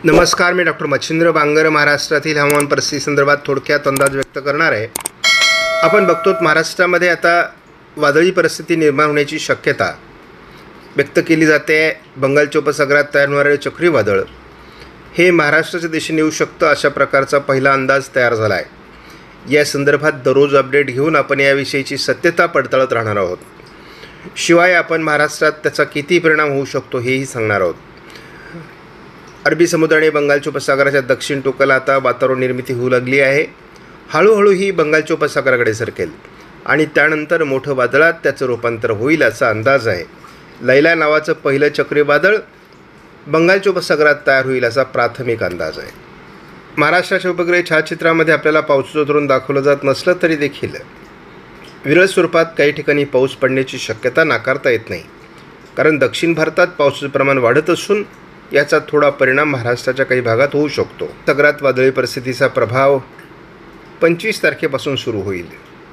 नमस्कार, मी डॉक्टर मच्छिंद्र बांगर महाराष्ट्रातील हवामान परिस्थिती संदर्भात थोडक्यात अंदाज व्यक्त करणार आहे। आपण बघतो महाराष्ट्रामध्ये आता वादळी परिस्थिती निर्माण होण्याची शक्यता व्यक्त केली जाते। बंगालच्या उपसागरात तयार होणारे चक्रीवादळ हे महाराष्ट्राच्या दिशेने येऊ शकतं अशा प्रकारचा पहिला अंदाज तयार झाला आहे। या संदर्भात दररोज अपडेट घेऊन आपण याविषयीची सत्यता पडताळत राहणार आहोत। शिवाय आपण महाराष्ट्रात त्याचा किती परिणाम होऊ शकतो हेही सांगणार आहोत। अरबी समुद्र आणि बंगालच्या उपसागराच्या दक्षिण टोकाला आता वातावरण निर्मिती होऊ लागली आहे। हळूहळू ही बंगालच्या उपसागराकडे सरकेल आणि त्यानंतर मोठं वादळात त्याचं रूपांतर होईल असा अंदाज आहे। लैला नावाचं पहिलं चक्रीवादळ बंगालच्या उपसागरात तयार होईल असा प्राथमिक अंदाज आहे। महाराष्ट्राच्या उपग्रह छायाचित्रामध्ये आपल्याला पावसाचं धोरण दाखवलं जात नसलं तरी देखील विरळ स्वरूपात काही ठिकाणी पाऊस पडण्याची शक्यता नाकारता येत नाही, कारण दक्षिण भारतात पावसाचं प्रमाण वाढत असून याचा थोडा परिणाम महाराष्ट्राच्या काही भागात होऊ शकतो। सागरात वादळी परिस्थितीचा प्रभाव 25 तारखेपासून सुरू होईल।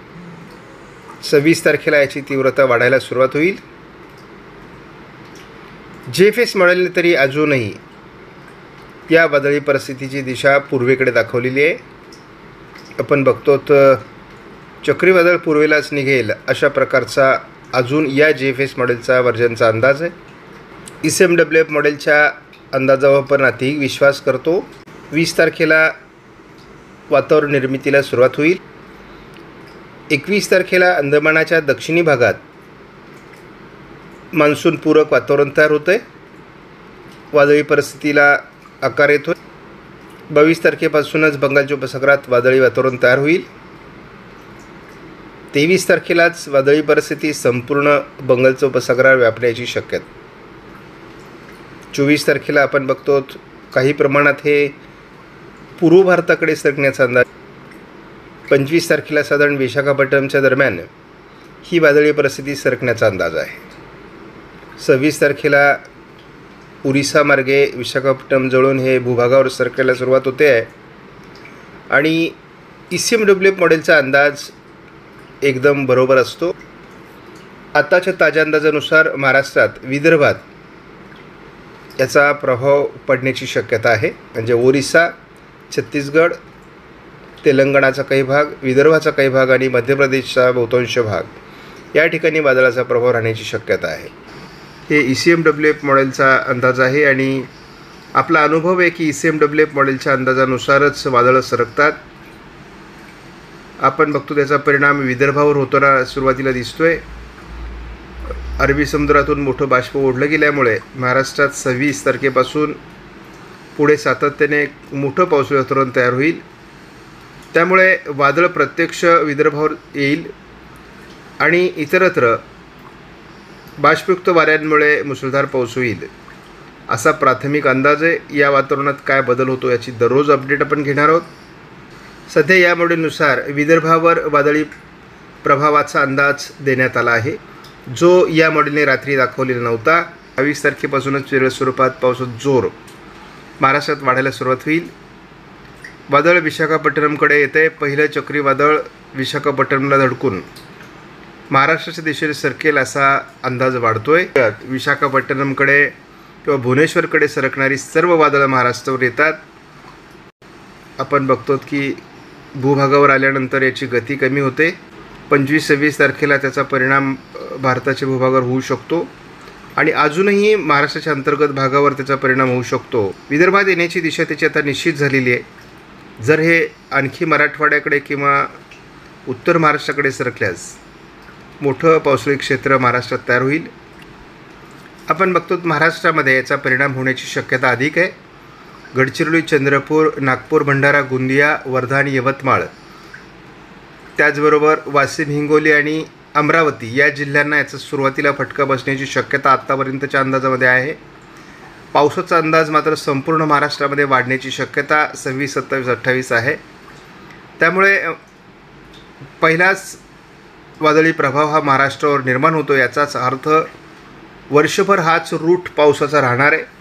26 तारखेला याची तीव्रता वाढायला सुरुवात होईल। JFS मॉडेलने तरी अजूनही या वादळी परिस्थितीची दिशा पूर्वेकडे दाखवलेली आहे। आपण बघतो चक्रीवादळ पूर्वेलाच निघेल अशा प्रकारचा अजून या JFS मॉडेलचा वर्जनचा अंदाज आहे। ECMWF मॉडेलच्या अंदाजावर आपण अधिक विश्वास करतो। 20 तारखेला वातावरण निर्मितीला सुरुवात होईल। 21 तारखेला अंदमानाच्या दक्षिणी भागात मान्सूनपूरक वातावरण तयार होतं आहे। वादळी परिस्थितीला आकार येतो। 22 तारखेपासूनच बंगालच्या उपसागरात वादळी वातावरण तयार होईल। 23 तारखेलाच वादळी परिस्थिती संपूर्ण बंगालच्या उपसागरावर व्यापण्याची शक्यता। 24 तारखेला आपण बघतो काही प्रमाणात हे पूर्व भारताकडे सरकण्याचा अंदाज। 25 तारखेला साधारण विशाखापट्टणमच्या दरम्यान ही वादळी परिस्थिती सरकण्याचा अंदाज आहे। 26 तारखेला उरिसा मार्गे विशाखापट्टणम जवळून हे भूभागावर सरकायला सुरुवात होते आहे आणि ECMWF मॉडेलचा अंदाज एकदम बरोबर असतो। आताच्या ताज्या अंदाजानुसार महाराष्ट्रात विदर्भात याचा प्रभाव पडण्याची शक्यता आहे। म्हणजे ओरिसा, छत्तीसगड, तेलंगणाचा काही भाग, विदर्भाचा काही भाग आणि मध्य प्रदेशचा बहुतांश भाग या ठिकाणी वादळाचा प्रभाव राहण्याची शक्यता आहे। हे ECMWF मॉडेलचा अंदाज आहे आणि आपला अनुभव आहे की ECMWF मॉडेलच्या अंदाजानुसारच वादळं सरकतात। आपण बघतो त्याचा परिणाम विदर्भावर होताना सुरुवातीला दिसतोय। अरबी समुद्रातून मोठं बाष्प ओढलं गेल्यामुळे महाराष्ट्रात 26 तारखेपासून पुढे सातत्याने मोठं पावसाळी वातावरण तयार होईल। त्यामुळे वादळ प्रत्यक्ष विदर्भावर येईल आणि इतरत्र बाष्पयुक्त वाऱ्यांमुळे मुसळधार पाऊस होईल असा प्राथमिक अंदाज आहे। या वातावरणात काय बदल होतो याची दररोज अपडेट आपण घेणार आहोत। सध्या या मॉडेलनुसार विदर्भावर वादळी प्रभावाचा अंदाज देण्यात आला आहे, जो या मॉडेलने रात्री दाखवलेला नव्हता। 22 तारखेपासूनच विरळ स्वरूपात पावसाचा जोर महाराष्ट्रात वाढायला सुरुवात होईल। वादळ विशाखापट्टणमकडे येते। पहिलं चक्रीवादळ विशाखापट्टणमला धडकून महाराष्ट्राच्या दिशेने सरकेल असा अंदाज वाढतोय। विशाखापट्टणमकडे किंवा भुवनेश्वरकडे सरकणारी सर्व वादळं महाराष्ट्रावर येतात। आपण बघतो की भूभागावर आल्यानंतर याची गती कमी होते। 25-26 तारखेला त्याचा परिणाम भारताच्या भूभागावर होऊ शकतो आणि अजूनही महाराष्ट्राच्या अंतर्गत भागावर त्याचा परिणाम होऊ शकतो। विदर्भात येण्याची दिशा त्याची आता निश्चित झालेली आहे। जर हे आणखी मराठवाड्याकडे किंवा उत्तर महाराष्ट्राकडे सरकल्यास मोठं पावसाळी क्षेत्र महाराष्ट्रात तयार होईल। आपण बघतो महाराष्ट्रामध्ये याचा परिणाम होण्याची शक्यता अधिक आहे। गडचिरोली, चंद्रपूर, नागपूर, भंडारा, गोंदिया, वर्धा आणि यवतमाळ, त्याचबरोबर वाशिम, हिंगोली आणि अमरावती या जिल्ह्यांना याचा सुरुवातीला फटका बसण्याची शक्यता आत्तापर्यंतच्या अंदाजामध्ये आहे। पावसाचा अंदाज मात्र संपूर्ण महाराष्ट्रामध्ये वाढण्याची शक्यता 26, 27, 28 आहे। त्यामुळे पहिलाच वादळी प्रभाव हा महाराष्ट्रावर निर्माण होतो। याचाच अर्थ वर्षभर हाच रूट पावसाचा राहणार आहे।